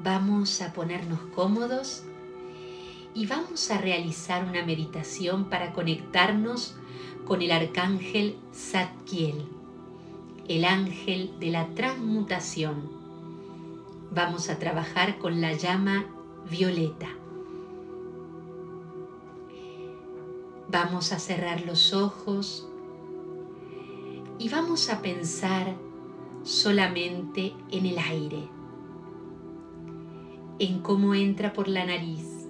Vamos a ponernos cómodos y vamos a realizar una meditación para conectarnos con el arcángel Zadkiel, el ángel de la transmutación. Vamos a trabajar con la llama violeta. Vamos a cerrar los ojos y vamos a pensar solamente en el aire, en cómo entra por la nariz,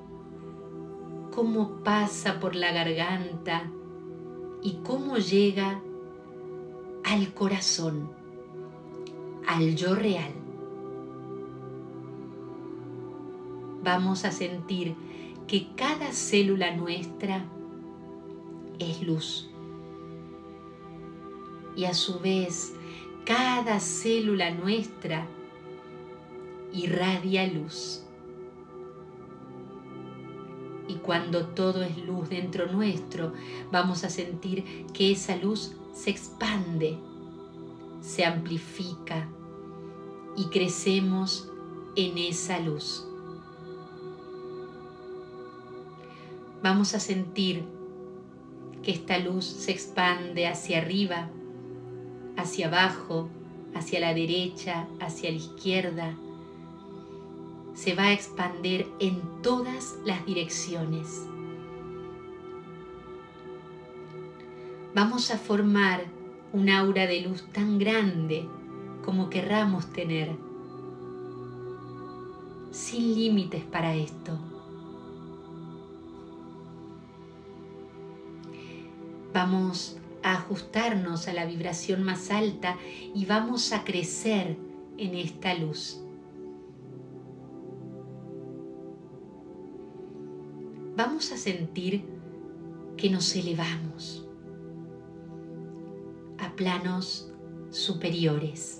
cómo pasa por la garganta y cómo llega al corazón, al yo real. Vamos a sentir que cada célula nuestra es luz y a su vez cada célula nuestra irradia luz. Y cuando todo es luz dentro nuestro, vamos a sentir que esa luz se expande, se amplifica y crecemos en esa luz. Vamos a sentir que esta luz se expande hacia arriba, hacia abajo, hacia la derecha, hacia la izquierda. Se va a expandir en todas las direcciones. Vamos a formar un aura de luz tan grande como querramos tener, sin límites para esto. Vamos a ajustarnos a la vibración más alta y vamos a crecer en esta luz. Vamos a sentir que nos elevamos a planos superiores.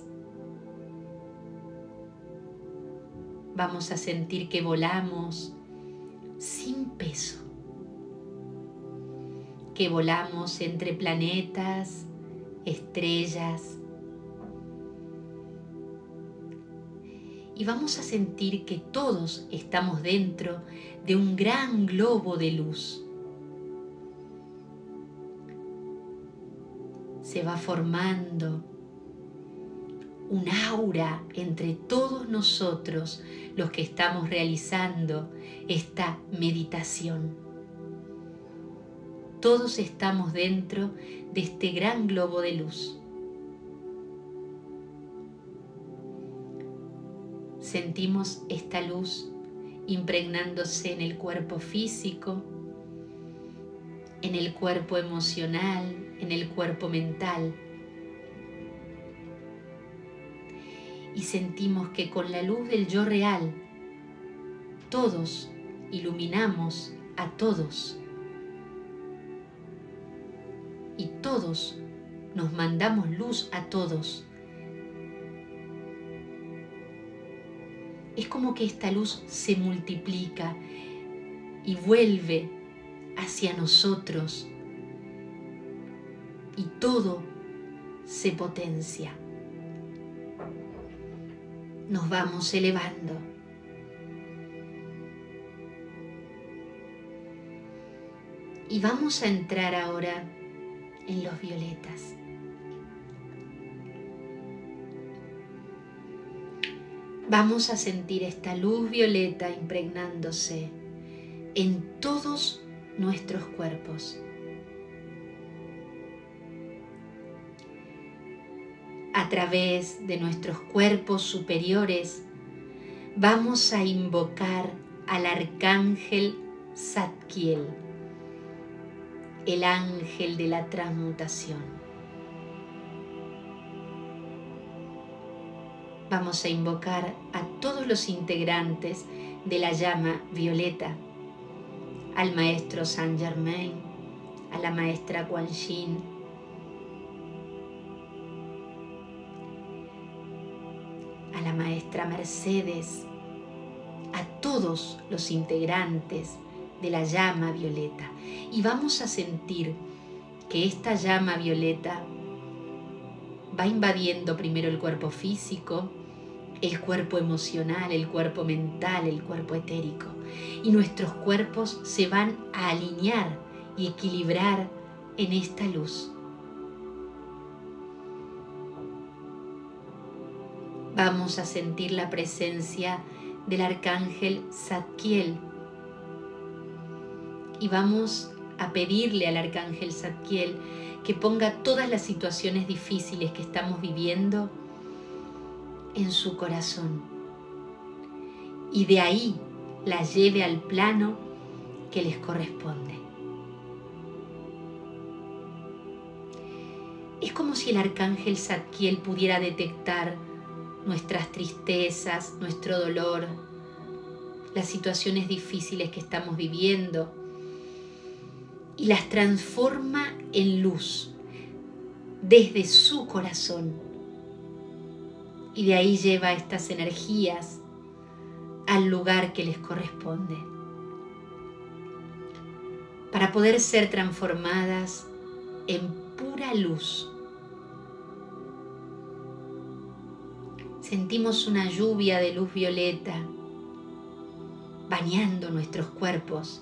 Vamos a sentir que volamos sin peso, que volamos entre planetas, estrellas. Y vamos a sentir que todos estamos dentro de un gran globo de luz. Se va formando un aura entre todos nosotros los que estamos realizando esta meditación. Todos estamos dentro de este gran globo de luz. Sentimos esta luz impregnándose en el cuerpo físico, en el cuerpo emocional, en el cuerpo mental. Y sentimos que con la luz del yo real, todos iluminamos a todos. Y todos nos mandamos luz a todos. Es como que esta luz se multiplica y vuelve hacia nosotros y todo se potencia. Nos vamos elevando. Y vamos a entrar ahora en los violetas. Vamos a sentir esta luz violeta impregnándose en todos nuestros cuerpos. A través de nuestros cuerpos superiores vamos a invocar al arcángel Zadkiel, el ángel de la transmutación. Vamos a invocar a todos los integrantes de la llama violeta, al maestro Saint Germain, a la maestra Kuan Yin, a la maestra Mercedes, a todos los integrantes de la llama violeta. Y vamos a sentir que esta llama violeta va invadiendo primero el cuerpo físico, el cuerpo emocional, el cuerpo mental, el cuerpo etérico. Y nuestros cuerpos se van a alinear y equilibrar en esta luz. Vamos a sentir la presencia del arcángel Zadkiel y vamos a pedirle al arcángel Zadkiel que ponga todas las situaciones difíciles que estamos viviendo en su corazón y de ahí la lleve al plano que les corresponde. Es como si el arcángel Zadkiel pudiera detectar nuestras tristezas, nuestro dolor, las situaciones difíciles que estamos viviendo y las transforma en luz desde su corazón. Y de ahí lleva estas energías al lugar que les corresponde, para poder ser transformadas en pura luz. Sentimos una lluvia de luz violeta bañando nuestros cuerpos.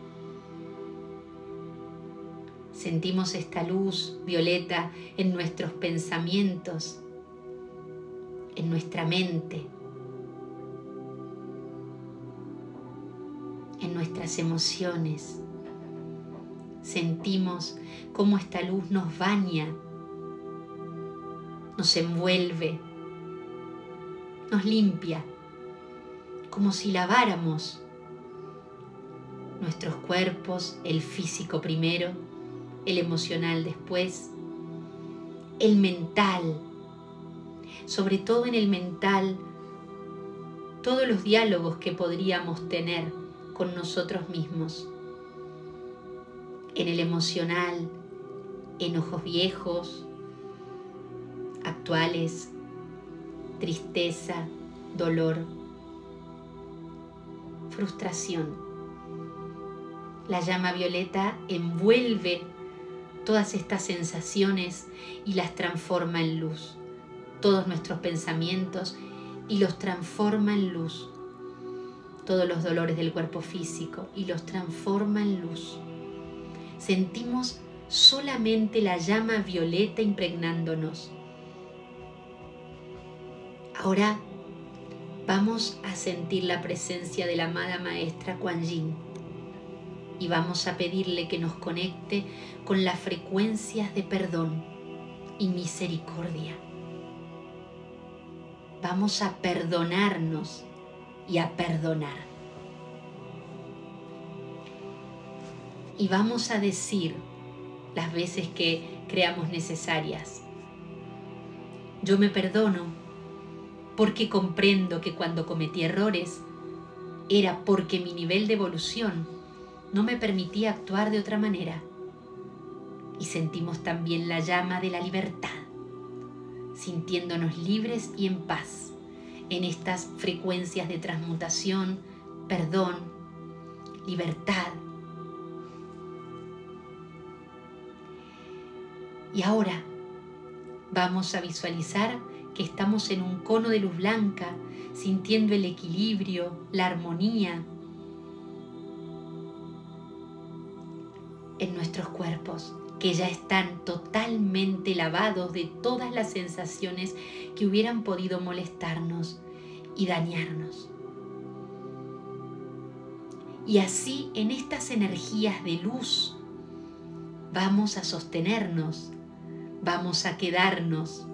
Sentimos esta luz violeta en nuestros pensamientos, en nuestra mente, en nuestras emociones. Sentimos cómo esta luz nos baña, nos envuelve, nos limpia, como si laváramos nuestros cuerpos, el físico primero, el emocional después, el mental, sobre todo en el mental, todos los diálogos que podríamos tener con nosotros mismos. En el emocional, enojos viejos, actuales, tristeza, dolor, frustración. La llama violeta envuelve todas estas sensaciones y las transforma en luz. Todos nuestros pensamientos y los transforma en luz. Todos los dolores del cuerpo físico y los transforma en luz. Sentimos solamente la llama violeta impregnándonos. Ahora vamos a sentir la presencia de la amada maestra Kuan Yin y vamos a pedirle que nos conecte con las frecuencias de perdón y misericordia. Vamos a perdonarnos y a perdonar. Y vamos a decir las veces que creamos necesarias: yo me perdono porque comprendo que cuando cometí errores era porque mi nivel de evolución no me permitía actuar de otra manera. Y sentimos también la llama de la libertad, sintiéndonos libres y en paz en estas frecuencias de transmutación, perdón, libertad. Y ahora vamos a visualizar que estamos en un cono de luz blanca, sintiendo el equilibrio, la armonía en nuestros cuerpos, que ya están totalmente lavados de todas las sensaciones que hubieran podido molestarnos y dañarnos. Y así, en estas energías de luz, vamos a sostenernos, vamos a quedarnos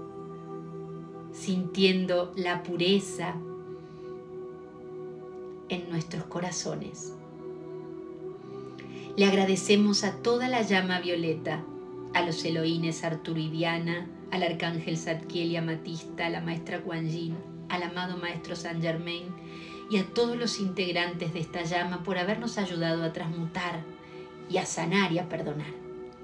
sintiendo la pureza en nuestros corazones. Le agradecemos a toda la llama violeta, a los Elohines Arturo y Diana, al arcángel Zadkiel y Amatista, a la maestra Kuan Yin, al amado maestro Saint Germain y a todos los integrantes de esta llama por habernos ayudado a transmutar y a sanar y a perdonar.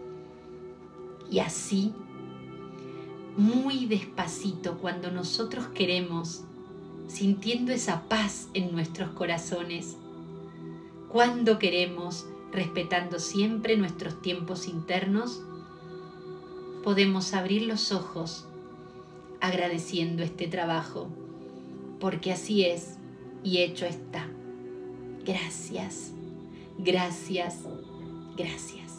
Y así, muy despacito, cuando nosotros queremos, sintiendo esa paz en nuestros corazones, cuando queremos, respetando siempre nuestros tiempos internos, podemos abrir los ojos agradeciendo este trabajo porque así es y hecho está. Gracias, gracias, gracias.